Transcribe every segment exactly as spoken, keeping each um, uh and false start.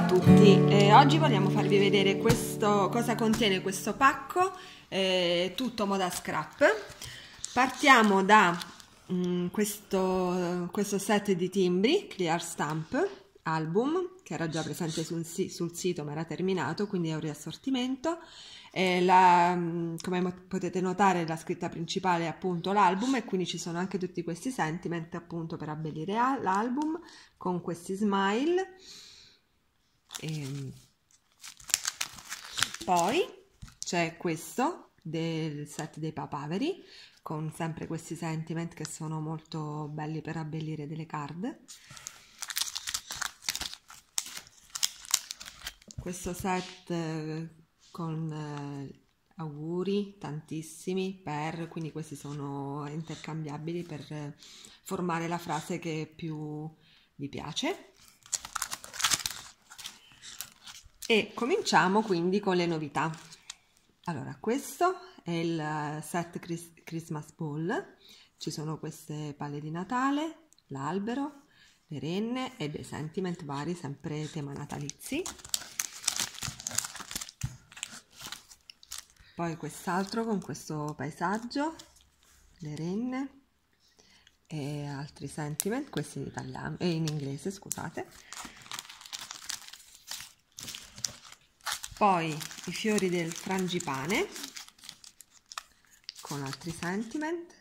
tutti, eh, oggi vogliamo farvi vedere questo, cosa contiene questo pacco, eh, tutto moda scrap. Partiamo da mh, questo, questo set di timbri Clear Stamp album che era già presente sul, sul sito ma era terminato, quindi è un riassortimento. Eh, la, come potete notare, la scritta principale è appunto l'album, e quindi ci sono anche tutti questi sentiment appunto per abbellire l'album con questi smile. E poi c'è questo del set dei papaveri con sempre questi sentiment che sono molto belli per abbellire delle card. Questo set con eh, auguri tantissimi per, quindi questi sono intercambiabili per eh, formare la frase che più vi piace. E cominciamo quindi con le novità. Allora, questo è il set Christmas Ball, ci sono queste palle di Natale, l'albero, le renne e dei sentiment vari, sempre tema natalizi. Poi quest'altro con questo paesaggio, le renne e altri sentiment, questi in italiano e in inglese, scusate. Poi i fiori del frangipane con altri sentiment.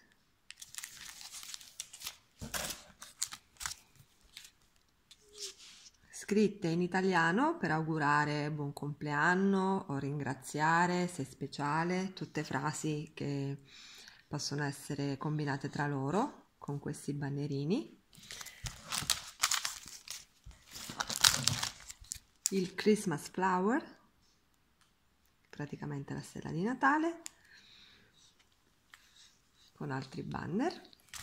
Scritte in italiano per augurare buon compleanno o ringraziare, sei speciale, tutte frasi che possono essere combinate tra loro con questi bannerini. Il Christmas Flower, praticamente la stella di Natale, con altri banner.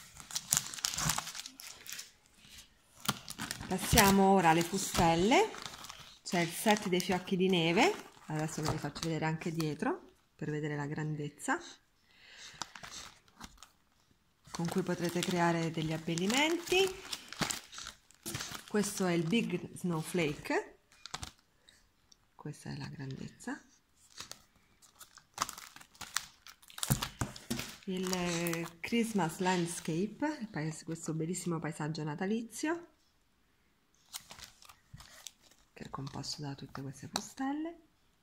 Passiamo ora alle fustelle. C'è il set dei fiocchi di neve, adesso ve li faccio vedere anche dietro per vedere la grandezza, con cui potrete creare degli abbellimenti. Questo è il Big Snowflake, questa è la grandezza. Il Christmas Landscape, questo bellissimo paesaggio natalizio che è composto da tutte queste fustelle.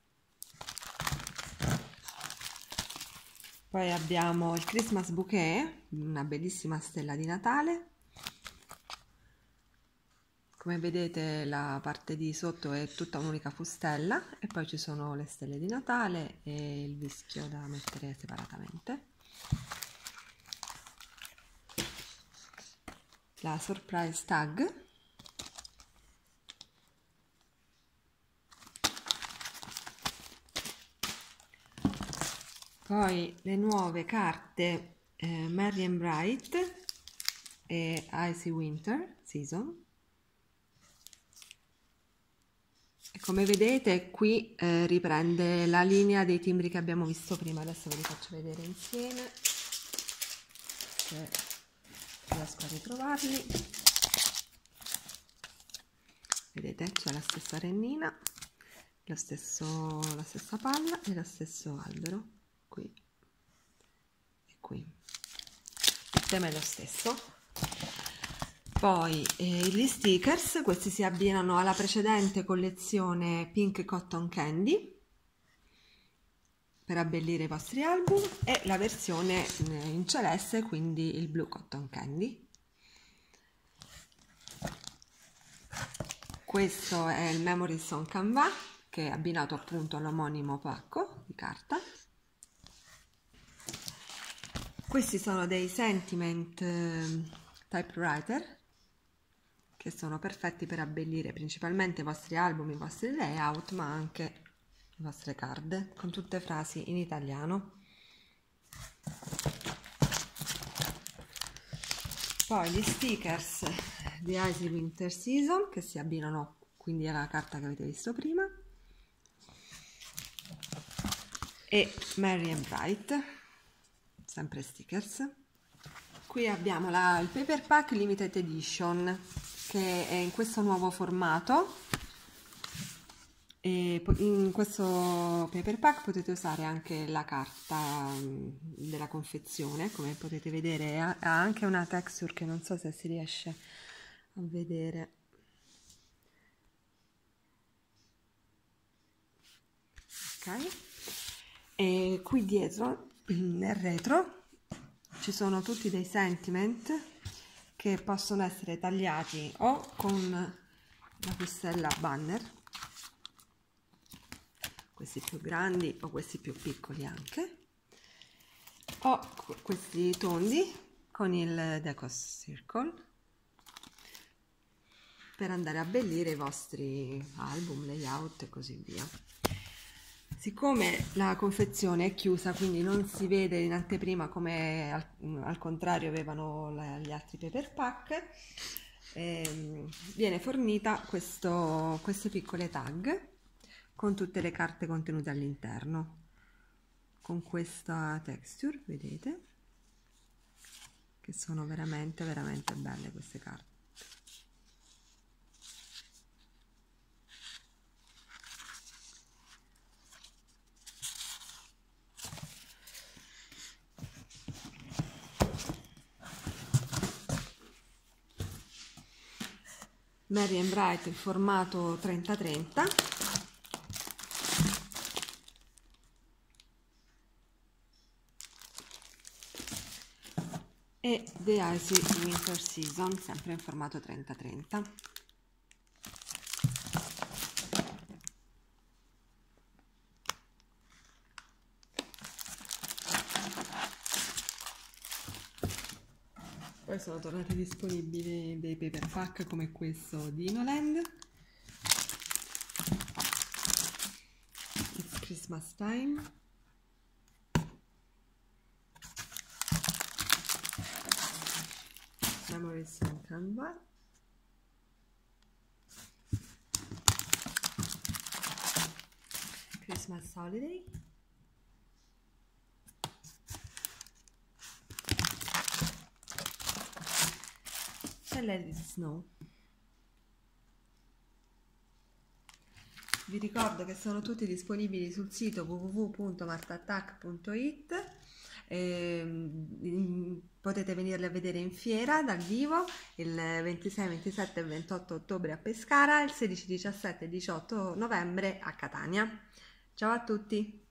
Poi abbiamo il Christmas Bouquet, una bellissima stella di Natale. Come vedete la parte di sotto è tutta un'unica fustella e poi ci sono le stelle di Natale e il vischio da mettere separatamente. La surprise tag, poi le nuove carte eh, Merry and Bright e Icy Winter Season. E come vedete qui eh, riprende la linea dei timbri che abbiamo visto prima. Adesso ve li faccio vedere insieme se riesco a ritrovarli. Vedete, c'è la stessa rennina, lo stesso, la stessa palla e lo stesso albero qui e qui. Il tema è lo stesso. Poi eh, gli stickers, questi si abbinano alla precedente collezione Pink Cotton Candy per abbellire i vostri album, e la versione in celeste, quindi il Blue Cotton Candy. Questo è il Memories on Canva, che è abbinato appunto all'omonimo pacco di carta. Questi sono dei sentiment eh, typewriter che sono perfetti per abbellire principalmente i vostri album, i vostri layout, ma anche le vostre card, con tutte frasi in italiano. Poi gli stickers di Icy Winter Season, che si abbinano quindi alla carta che avete visto prima, e Merry and Bright, sempre stickers. Qui abbiamo la, il Paper Pack Limited Edition, che è in questo nuovo formato E in questo paper pack potete usare anche la carta della confezione, come potete vedere ha anche una texture che non so se si riesce a vedere. Ok, e qui dietro nel retro ci sono tutti dei sentiment che possono essere tagliati o con la pustella banner, questi più grandi o questi più piccoli anche, o questi tondi con il deco circle per andare a abbellire i vostri album, layout e così via. Siccome la confezione è chiusa, quindi non si vede in anteprima come al, al contrario avevano la, gli altri paper pack, eh, viene fornita questo, queste piccole tag con tutte le carte contenute all'interno, con questa texture, vedete, che sono veramente veramente belle queste carte. Merry and Bright in formato trenta trenta. E The Icy Winter Season, sempre in formato trenta trenta. Poi sono tornati disponibili dei paper pack come questo di Inoland. It's Christmas time. Memories on Canva. Christmas Holiday. E Let It Snow. Vi ricordo che sono tutti disponibili sul sito w w w punto martattac punto it. Eh, potete venirli a vedere in fiera dal vivo il ventisei, ventisette e ventotto ottobre a Pescara, il sedici, diciassette e diciotto novembre a Catania. Ciao a tutti!